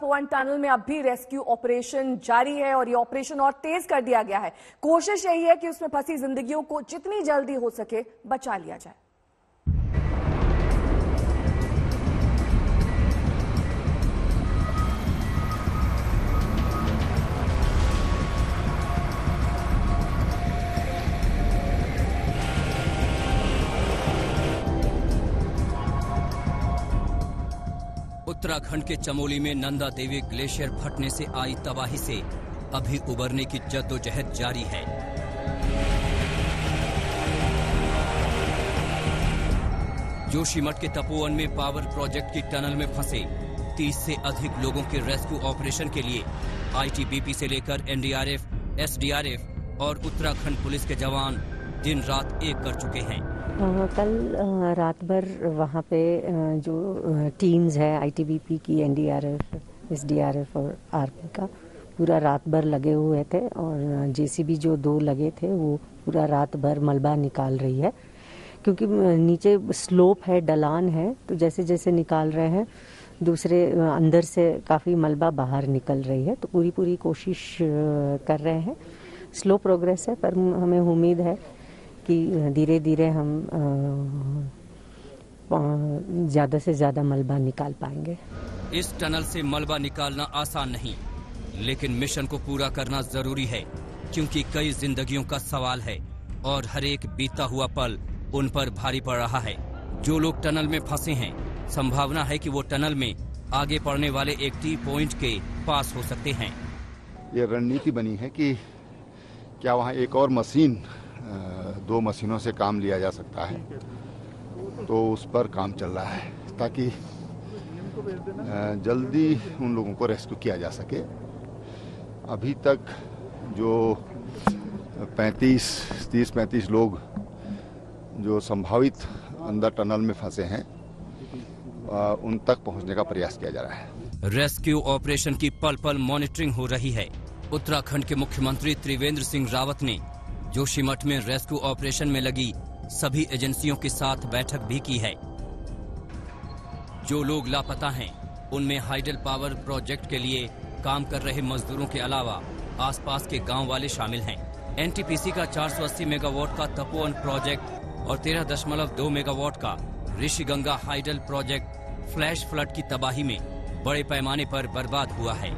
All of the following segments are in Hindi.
तपोवन टनल में अब भी रेस्क्यू ऑपरेशन जारी है और ये ऑपरेशन और तेज कर दिया गया है। कोशिश यही है कि उसमें फंसी जिंदगियों को जितनी जल्दी हो सके बचा लिया जाए। उत्तराखंड के चमोली में नंदा देवी ग्लेशियर फटने से आई तबाही से अभी उबरने की जद्दोजहद जारी है। जोशीमठ के तपोवन में पावर प्रोजेक्ट की टनल में फंसे 30 से अधिक लोगों के रेस्क्यू ऑपरेशन के लिए आईटीबीपी से लेकर एनडीआरएफ, एसडीआरएफ और उत्तराखंड पुलिस के जवान दिन रात एक कर चुके हैं। कल रात भर वहाँ पे जो टीम्स है आईटीबीपी की, एनडीआरएफ, एसडीआरएफ और आर्मी का पूरा रात भर लगे हुए थे और जेसीबी जो 2 लगे थे वो पूरा रात भर मलबा निकाल रही है, क्योंकि नीचे स्लोप है, ढलान है, तो जैसे जैसे निकाल रहे हैं दूसरे अंदर से काफ़ी मलबा बाहर निकल रही है, तो पूरी कोशिश कर रहे हैं। स्लो प्रोग्रेस है, पर हमें उम्मीद है कि धीरे धीरे हम ज़्यादा से ज़्यादा मलबा निकाल पाएंगे। इस टनल से मलबा निकालना आसान नहीं, लेकिन मिशन को पूरा करना जरूरी है, क्योंकि कई जिंदगियों का सवाल है और हर एक बीतता हुआ पल उन पर भारी पड़ रहा है। जो लोग टनल में फंसे हैं, संभावना है कि वो टनल में आगे पड़ने वाले एक टी पॉइंट के पास हो सकते हैं। ये रणनीति बनी है कि क्या वहाँ एक और मशीन, 2 मशीनों से काम लिया जा सकता है, तो उस पर काम चल रहा है ताकि जल्दी उन लोगों को रेस्क्यू किया जा सके। अभी तक जो 30-35 लोग जो संभावित अंदर टनल में फंसे हैं, उन तक पहुंचने का प्रयास किया जा रहा है। रेस्क्यू ऑपरेशन की पल पल मॉनिटरिंग हो रही है। उत्तराखंड के मुख्यमंत्री त्रिवेंद्र सिंह रावत ने जोशीमठ में रेस्क्यू ऑपरेशन में लगी सभी एजेंसियों के साथ बैठक भी की है। जो लोग लापता हैं, उनमें हाइडल पावर प्रोजेक्ट के लिए काम कर रहे मजदूरों के अलावा आसपास के गांव वाले शामिल हैं। एनटीपीसी का 480 मेगावाट का तपोवन प्रोजेक्ट और 13.2 मेगावाट का Rishiganga hydel project flash flood की तबाही में बड़े पैमाने पर बर्बाद हुआ है।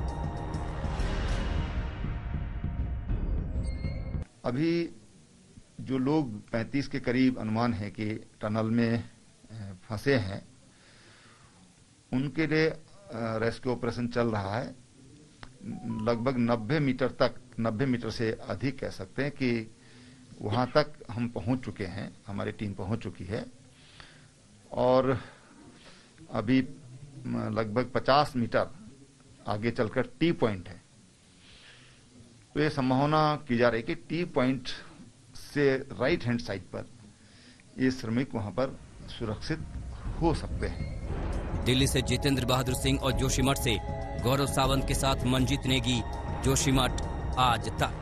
अभी जो लोग 35 के करीब अनुमान है कि टनल में फंसे हैं, उनके लिए रेस्क्यू ऑपरेशन चल रहा है। लगभग 90 मीटर से अधिक कह सकते हैं कि वहां तक हम पहुंच चुके हैं, हमारी टीम पहुंच चुकी है और अभी लगभग 50 मीटर आगे चलकर टी पॉइंट है। तो ये संभावना की जा रही है कि टी पॉइंट से राइट हैंड साइड पर ये श्रमिक वहां पर सुरक्षित हो सकते हैं। दिल्ली से जितेंद्र बहादुर सिंह और जोशीमठ से गौरव सावंत के साथ मंजीत नेगी, जोशीमठ आज तक।